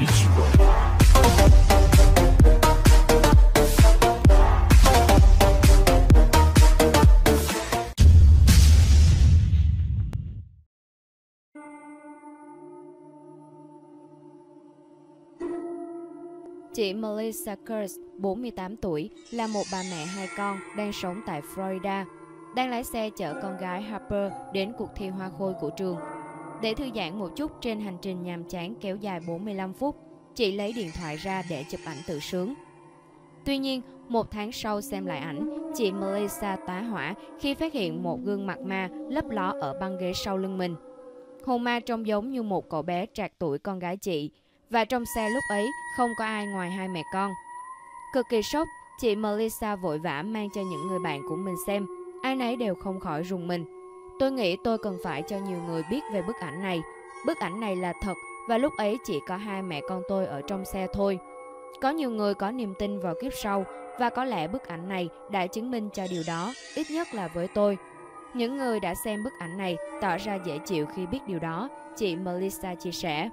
Chị Melissa Kurtz, 48 tuổi, là một bà mẹ hai con đang sống tại Florida, đang lái xe chở con gái Harper đến cuộc thi hoa khôi của trường. Để thư giãn một chút trên hành trình nhàm chán kéo dài 45 phút, chị lấy điện thoại ra để chụp ảnh tự sướng. Tuy nhiên, một tháng sau xem lại ảnh, chị Melissa tá hỏa khi phát hiện một gương mặt ma lấp ló ở băng ghế sau lưng mình. Hồn ma trông giống như một cậu bé trạc tuổi con gái chị, và trong xe lúc ấy không có ai ngoài hai mẹ con. Cực kỳ sốc, chị Melissa vội vã mang cho những người bạn của mình xem, ai nấy đều không khỏi rùng mình. Tôi nghĩ tôi cần phải cho nhiều người biết về bức ảnh này. Bức ảnh này là thật và lúc ấy chỉ có hai mẹ con tôi ở trong xe thôi. Có nhiều người có niềm tin vào kiếp sau và có lẽ bức ảnh này đã chứng minh cho điều đó, ít nhất là với tôi. Những người đã xem bức ảnh này tỏ ra dễ chịu khi biết điều đó, chị Melissa chia sẻ.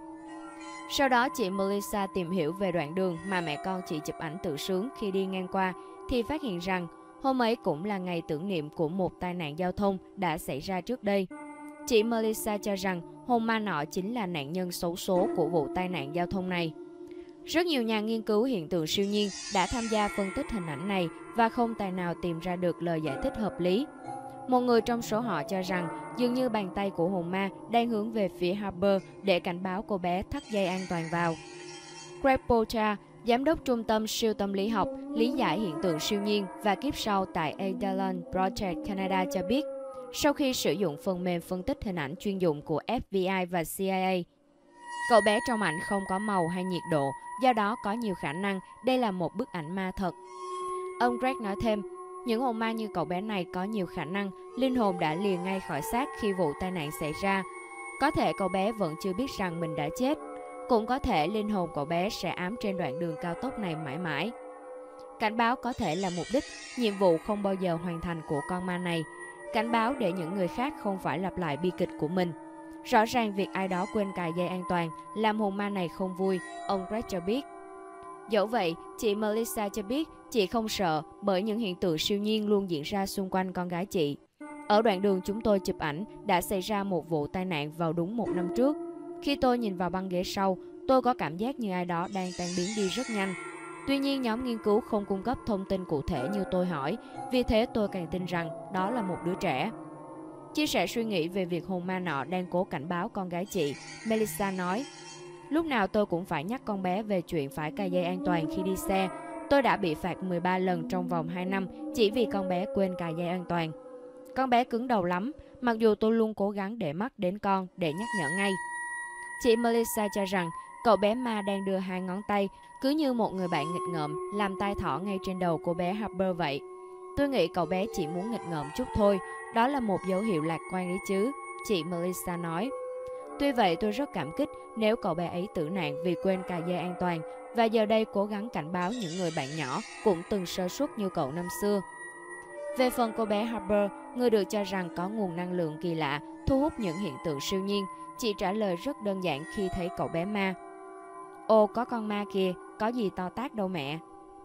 Sau đó chị Melissa tìm hiểu về đoạn đường mà mẹ con chị chụp ảnh tự sướng khi đi ngang qua thì phát hiện rằng hôm ấy cũng là ngày tưởng niệm của một tai nạn giao thông đã xảy ra trước đây. Chị Melissa cho rằng hồn ma nọ chính là nạn nhân xấu số của vụ tai nạn giao thông này. Rất nhiều nhà nghiên cứu hiện tượng siêu nhiên đã tham gia phân tích hình ảnh này và không tài nào tìm ra được lời giải thích hợp lý. Một người trong số họ cho rằng dường như bàn tay của hồn ma đang hướng về phía Harper để cảnh báo cô bé thắt dây an toàn vào. Greg Potter, giám đốc trung tâm siêu tâm lý học, lý giải hiện tượng siêu nhiên và kiếp sau tại Adalon Project Canada cho biết, sau khi sử dụng phần mềm phân tích hình ảnh chuyên dụng của FBI và CIA, cậu bé trong ảnh không có màu hay nhiệt độ, do đó có nhiều khả năng đây là một bức ảnh ma thật. Ông Greg nói thêm, những hồn ma như cậu bé này có nhiều khả năng linh hồn đã lìa ngay khỏi xác khi vụ tai nạn xảy ra. Có thể cậu bé vẫn chưa biết rằng mình đã chết. Cũng có thể linh hồn cậu bé sẽ ám trên đoạn đường cao tốc này mãi mãi. Cảnh báo có thể là mục đích, nhiệm vụ không bao giờ hoàn thành của con ma này. Cảnh báo để những người khác không phải lặp lại bi kịch của mình. Rõ ràng việc ai đó quên cài dây an toàn làm hồn ma này không vui, ông Greg cho biết. Dẫu vậy, chị Melissa cho biết chị không sợ bởi những hiện tượng siêu nhiên luôn diễn ra xung quanh con gái chị. Ở đoạn đường chúng tôi chụp ảnh đã xảy ra một vụ tai nạn vào đúng 1 năm trước. Khi tôi nhìn vào băng ghế sau, tôi có cảm giác như ai đó đang tan biến đi rất nhanh. Tuy nhiên, nhóm nghiên cứu không cung cấp thông tin cụ thể như tôi hỏi, vì thế tôi càng tin rằng đó là một đứa trẻ. Chia sẻ suy nghĩ về việc hồn ma nọ đang cố cảnh báo con gái chị, Melissa nói, lúc nào tôi cũng phải nhắc con bé về chuyện phải cài dây an toàn khi đi xe. Tôi đã bị phạt 13 lần trong vòng 2 năm chỉ vì con bé quên cài dây an toàn. Con bé cứng đầu lắm, mặc dù tôi luôn cố gắng để mắt đến con để nhắc nhở ngay. Chị Melissa cho rằng cậu bé ma đang đưa 2 ngón tay, cứ như một người bạn nghịch ngợm, làm tai thỏ ngay trên đầu cô bé Harper vậy. Tôi nghĩ cậu bé chỉ muốn nghịch ngợm chút thôi, đó là một dấu hiệu lạc quan đấy chứ, chị Melissa nói. Tuy vậy tôi rất cảm kích nếu cậu bé ấy tử nạn vì quên cài dây an toàn và giờ đây cố gắng cảnh báo những người bạn nhỏ cũng từng sơ suất như cậu năm xưa. Về phần cô bé Harper, người được cho rằng có nguồn năng lượng kỳ lạ, thu hút những hiện tượng siêu nhiên, chị trả lời rất đơn giản khi thấy cậu bé ma. Ồ, có con ma kìa, có gì to tát đâu mẹ.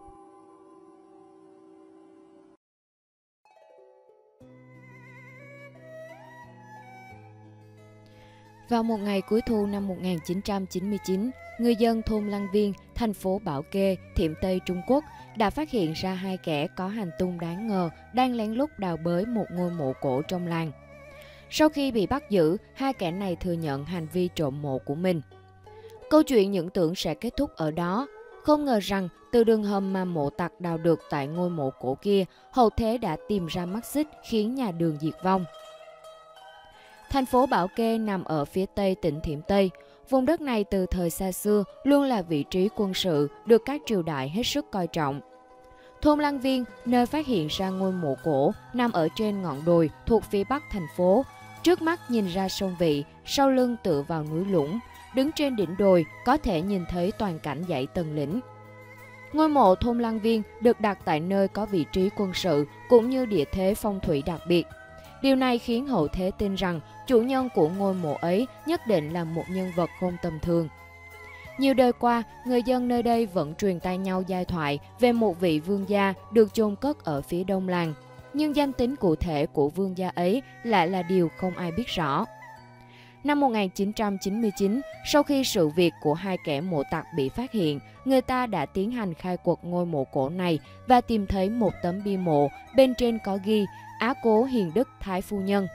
Vào một ngày cuối thu năm 1999, người dân thôn Lăng Viên, thành phố Bảo Kê, Thiểm Tây, Trung Quốc đã phát hiện ra 2 kẻ có hành tung đáng ngờ đang lén lút đào bới một ngôi mộ cổ trong làng. Sau khi bị bắt giữ, 2 kẻ này thừa nhận hành vi trộm mộ của mình. Câu chuyện những tưởng sẽ kết thúc ở đó. Không ngờ rằng từ đường hầm mà mộ tặc đào được tại ngôi mộ cổ kia, hậu thế đã tìm ra mắt xích khiến nhà đường diệt vong. Thành phố Bảo Kê nằm ở phía tây tỉnh Thiểm Tây. Vùng đất này từ thời xa xưa luôn là vị trí quân sự được các triều đại hết sức coi trọng. Thôn Lăng Viên, nơi phát hiện ra ngôi mộ cổ, nằm ở trên ngọn đồi thuộc phía bắc thành phố. Trước mắt nhìn ra sông Vị, sau lưng tựa vào núi Lũng. Đứng trên đỉnh đồi có thể nhìn thấy toàn cảnh dãy Tần Lĩnh. Ngôi mộ thôn Lăng Viên được đặt tại nơi có vị trí quân sự cũng như địa thế phong thủy đặc biệt. Điều này khiến hậu thế tin rằng chủ nhân của ngôi mộ ấy nhất định là một nhân vật không tầm thường. Nhiều đời qua, người dân nơi đây vẫn truyền tai nhau giai thoại về một vị vương gia được chôn cất ở phía đông làng. Nhưng danh tính cụ thể của vương gia ấy lại là điều không ai biết rõ. Năm 1999, sau khi sự việc của hai kẻ mộ tặc bị phát hiện, người ta đã tiến hành khai quật ngôi mộ cổ này và tìm thấy một tấm bia mộ, bên trên có ghi Á Cố Hiền Đức Thái Phu Nhân.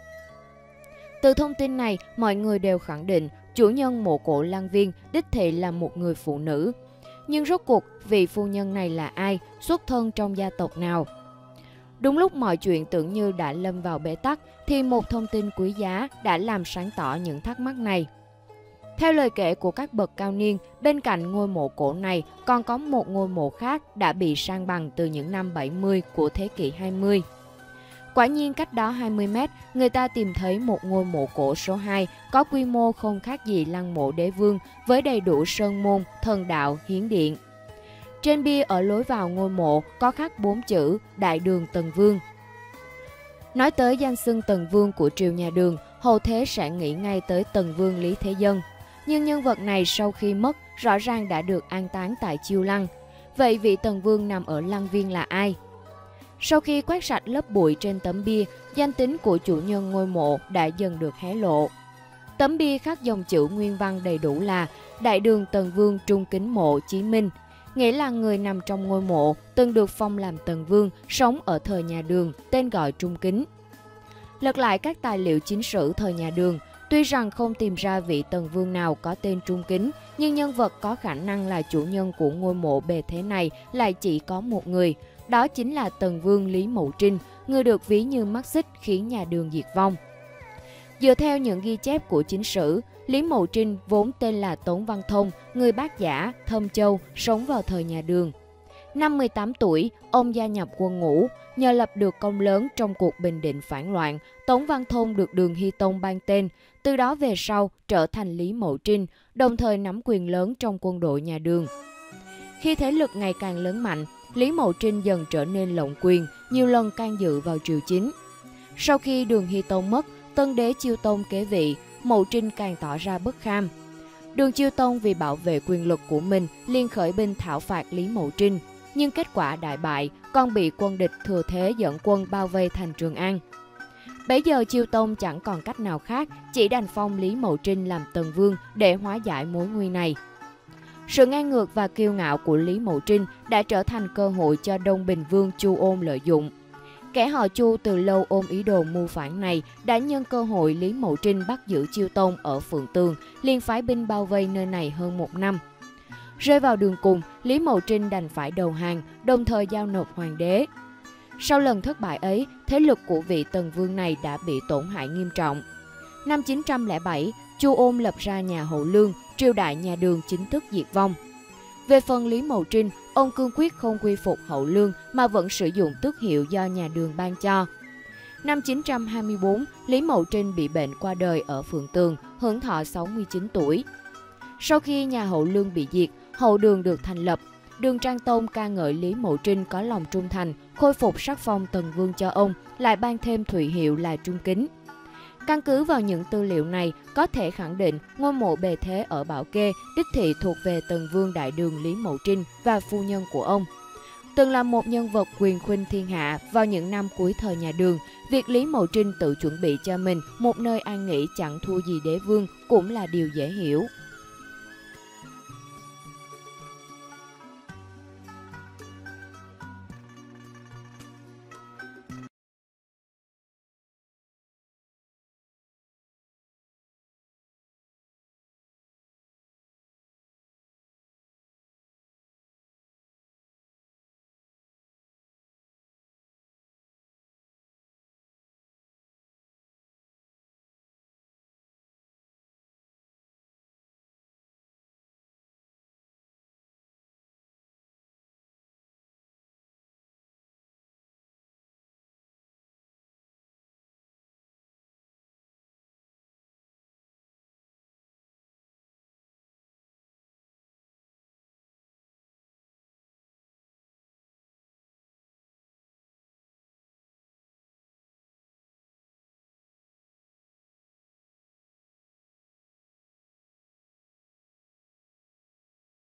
Từ thông tin này, mọi người đều khẳng định chủ nhân mộ cổ Lăng Viên đích thị là một người phụ nữ. Nhưng rốt cuộc, vị phu nhân này là ai, xuất thân trong gia tộc nào? Đúng lúc mọi chuyện tưởng như đã lâm vào bế tắc, thì một thông tin quý giá đã làm sáng tỏ những thắc mắc này. Theo lời kể của các bậc cao niên, bên cạnh ngôi mộ cổ này còn có một ngôi mộ khác đã bị san bằng từ những năm 70 của thế kỷ 20. Quả nhiên cách đó 20 mét, người ta tìm thấy một ngôi mộ cổ số 2 có quy mô không khác gì lăng mộ đế vương với đầy đủ sơn môn, thần đạo, hiến điện. Trên bia ở lối vào ngôi mộ có khắc 4 chữ Đại Đường Tần Vương. Nói tới danh xưng Tần Vương của triều nhà Đường, hầu thế sẽ nghĩ ngay tới Tần Vương Lý Thế Dân. Nhưng nhân vật này sau khi mất rõ ràng đã được an táng tại Chiêu Lăng. Vậy vị Tần Vương nằm ở Lăng Viên là ai? Sau khi quét sạch lớp bụi trên tấm bia, danh tính của chủ nhân ngôi mộ đã dần được hé lộ. Tấm bia khắc dòng chữ nguyên văn đầy đủ là Đại Đường Tần Vương Trung Kính Mộ Chí Minh, nghĩa là người nằm trong ngôi mộ từng được phong làm Tần Vương, sống ở thời nhà Đường, tên gọi Trung Kính. Lật lại các tài liệu chính sử thời nhà Đường, tuy rằng không tìm ra vị Tần Vương nào có tên Trung Kính, nhưng nhân vật có khả năng là chủ nhân của ngôi mộ bề thế này lại chỉ có một người. Đó chính là Tần Vương Lý Mậu Trinh, người được ví như mắt xích khiến nhà Đường diệt vong. Dựa theo những ghi chép của chính sử, Lý Mậu Trinh vốn tên là Tống Văn Thông, người Bát Giã, Thâm Châu, sống vào thời nhà Đường. Năm 18 tuổi, ông gia nhập quân ngũ, nhờ lập được công lớn trong cuộc bình định phản loạn, Tống Văn Thông được Đường Hy Tông ban tên, từ đó về sau trở thành Lý Mậu Trinh, đồng thời nắm quyền lớn trong quân đội nhà Đường. Khi thế lực ngày càng lớn mạnh, Lý Mậu Trinh dần trở nên lộng quyền, nhiều lần can dự vào triều chính. Sau khi Đường Hy Tông mất, tân đế Chiêu Tông kế vị, Mậu Trinh càng tỏ ra bất kham. Đường Chiêu Tông vì bảo vệ quyền lực của mình liền khởi binh thảo phạt Lý Mậu Trinh, nhưng kết quả đại bại, còn bị quân địch thừa thế dẫn quân bao vây thành Trường An. Bấy giờ Chiêu Tông chẳng còn cách nào khác, chỉ đành phong Lý Mậu Trinh làm Tần Vương để hóa giải mối nguy này. Sự ngang ngược và kiêu ngạo của Lý Mậu Trinh đã trở thành cơ hội cho Đông Bình Vương Chu Ôn lợi dụng. Kẻ họ Chu từ lâu ôm ý đồ mưu phản này đã nhân cơ hội Lý Mậu Trinh bắt giữ Chiêu Tông ở Phượng Tường, liền phái binh bao vây nơi này hơn 1 năm. Rơi vào đường cùng, Lý Mậu Trinh đành phải đầu hàng, đồng thời giao nộp hoàng đế. Sau lần thất bại ấy, thế lực của vị Tần Vương này đã bị tổn hại nghiêm trọng. Năm 907, Chu Ôn lập ra nhà Hậu Lương, triều đại nhà Đường chính thức diệt vong. Về phần Lý Mậu Trinh, ông cương quyết không quy phục Hậu Lương mà vẫn sử dụng tước hiệu do nhà Đường ban cho. Năm 924, Lý Mậu Trinh bị bệnh qua đời ở Phượng Tường, hưởng thọ 69 tuổi. Sau khi nhà Hậu Lương bị diệt, Hậu Đường được thành lập. Đường Trang Tông ca ngợi Lý Mậu Trinh có lòng trung thành, khôi phục sắc phong Tần Vương cho ông, lại ban thêm thụy hiệu là Trung Kính. Căn cứ vào những tư liệu này, có thể khẳng định ngôi mộ bề thế ở Bảo Kê đích thị thuộc về Tần Vương Đại Đường Lý Mậu Trinh và phu nhân của ông. Từng là một nhân vật quyền khuynh thiên hạ vào những năm cuối thời nhà Đường, việc Lý Mậu Trinh tự chuẩn bị cho mình một nơi an nghỉ chẳng thua gì đế vương cũng là điều dễ hiểu.